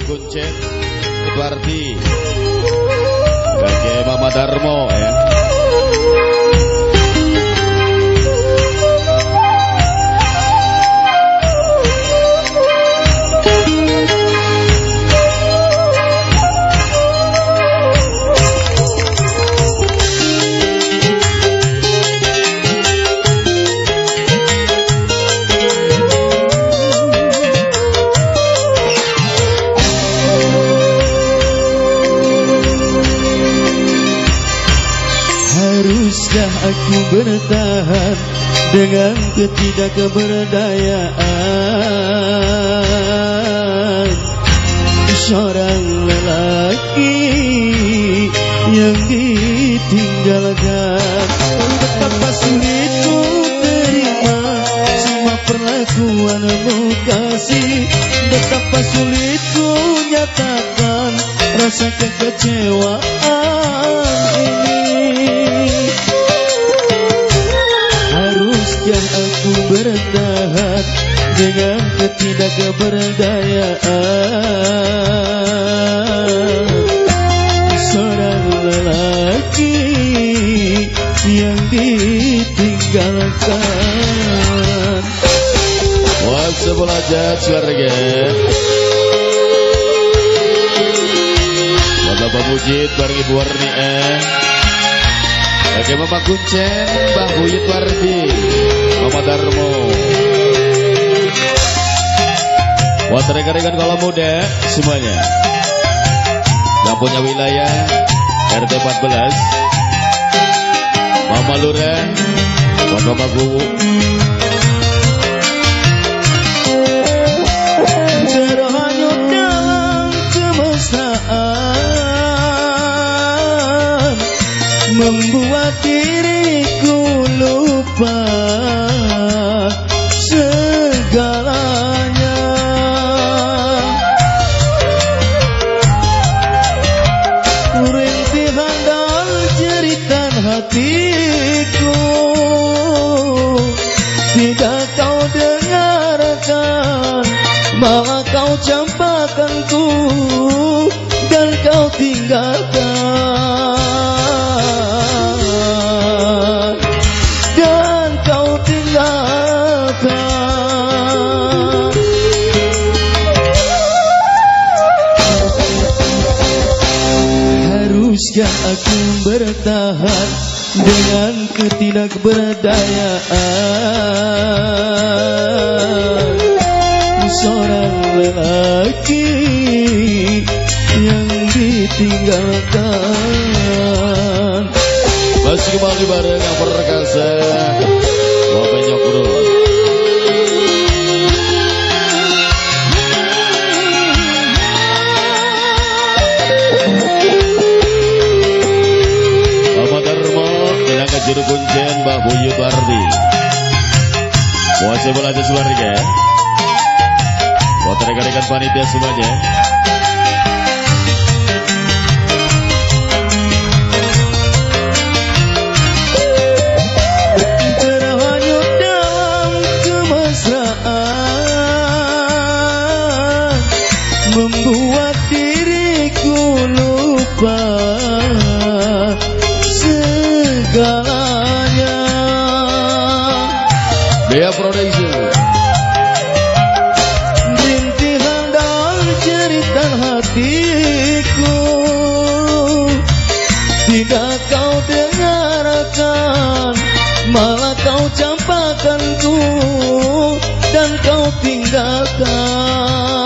Kuncen Edwardi Kakek Mama Darmo ya. Haruskah aku bertahan dengan ketidakberdayaan seorang lelaki yang ditinggalkan? Betapa sulit ku terima semua perlakuanmu kasih, betapa sulit ku nyatakan rasa kekecewaan ini. Haruskah aku bertahan dengan ketidakberdayaan seorang lelaki yang ditinggalkan? Wah, sebelah jat keluarga. Bapak Mujid bareng Ibu Warni Kakek Mama Kuncen Mbah Buyut Wardi Mama Darmo. Buat rekan-rekan kaula muda semuanya yang punya wilayah RT 14 Mama Lurah buat Mama Guru terhanyut dalam kemesraan membuat diriku lupa segalanya. Rintihan dan jeritan hatiku tidak kau dengarkan, malah kau campakanku dan kau tinggalkan. Haruskah aku bertahan dengan ketidakberdayaan seorang lelaki yang ditinggalkan? Masih kembali bareng yang perkasa Bapak Nyokro. Mama Darmo bilang ke Juru Kuncen Mbah Buyut Wardi. Buat sebelah aja keluarga. Buat rekan-rekan panitia semuanya. Terhanyut dalam kemesraan membuat diriku lupa segalanya. Dea Production. Rintihan dan jeritan hatiku tidak kau dengarkan, malah kau campakanku dan kau tinggalkan.